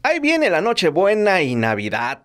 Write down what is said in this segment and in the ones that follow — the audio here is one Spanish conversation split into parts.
Ahí viene la Nochebuena y Navidad.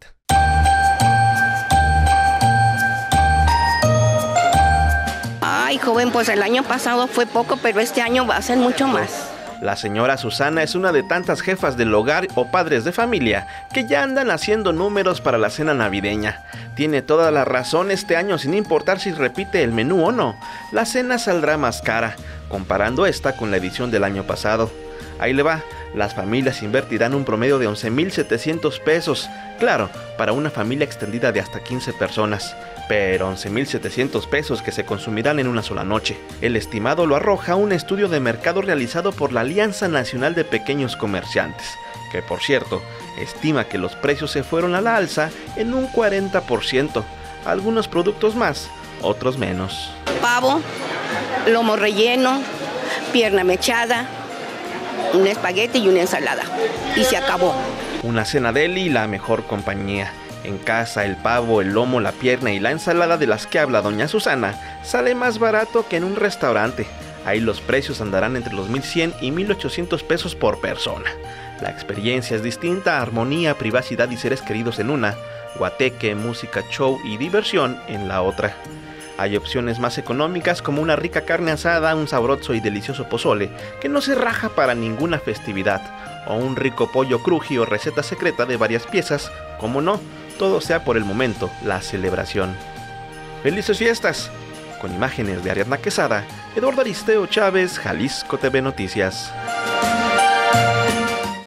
Ay, joven, pues el año pasado fue poco, pero este año va a ser mucho más. La señora Susana es una de tantas jefas del hogar o padres de familia que ya andan haciendo números para la cena navideña. Tiene toda la razón este año, sin importar si repite el menú o no. La cena saldrá más cara, comparando esta con la edición del año pasado. Ahí le va, las familias invertirán un promedio de 11,700 pesos. Claro, para una familia extendida de hasta 15 personas. Pero 11,700 pesos que se consumirán en una sola noche. El estimado lo arroja un estudio de mercado realizado por la Alianza Nacional de Pequeños Comerciantes, que por cierto, estima que los precios se fueron a la alza en un 40%. Algunos productos más, otros menos. Pavo, lomo relleno, pierna mechada, un espagueti y una ensalada. Y se acabó. Una cena deli y la mejor compañía. En casa, el pavo, el lomo, la pierna y la ensalada de las que habla doña Susana sale más barato que en un restaurante. Ahí los precios andarán entre los 1,100 y 1,800 pesos por persona. La experiencia es distinta: armonía, privacidad y seres queridos en una, guateque, música, show y diversión en la otra. Hay opciones más económicas como una rica carne asada, un sabroso y delicioso pozole que no se raja para ninguna festividad, o un rico pollo cruji o receta secreta de varias piezas, como no, todo sea por el momento, la celebración. ¡Felices fiestas! Con imágenes de Ariadna Quesada, Eduardo Aristeo Chávez, Jalisco TV Noticias.